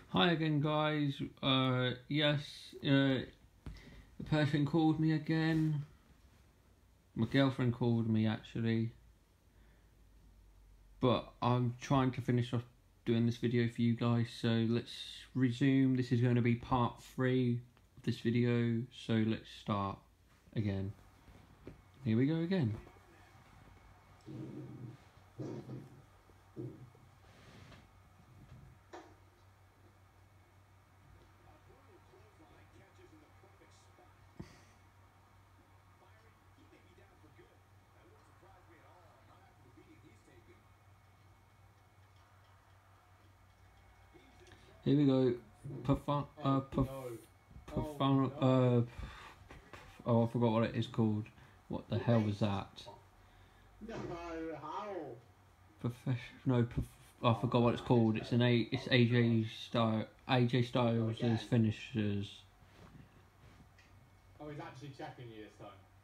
Hi again, guys. Yes, the person called me again. My girlfriend called me actually, but I'm trying to finish off doing this video for you guys. So let's resume. This is going to be part 3 of this video. So let's start again. Here we go again. Here we go. Oh, I forgot what it is called. What the hell was that? No, how? I forgot what it's called. It's AJ Styles' finishers. Oh, he's actually checking you this time.